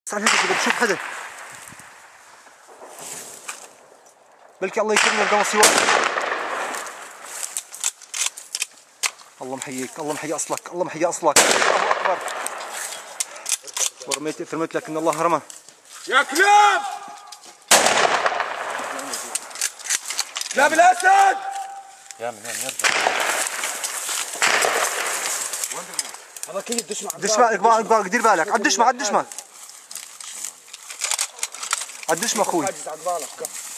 اسأل هذا بشوف حدا. بلكي الله يكرمنا القمص يوقف. الله محييك، الله محيي اصلك، الله محيي اصلك. الله اكبر. فرميت لك ان الله رمى. يا كلاب! كلاب الاسد! يا من وين يرجع؟ هذا كيف الدشمة اقبع دير بالك على الدشمة على الدشمة على الدشمة اخوي.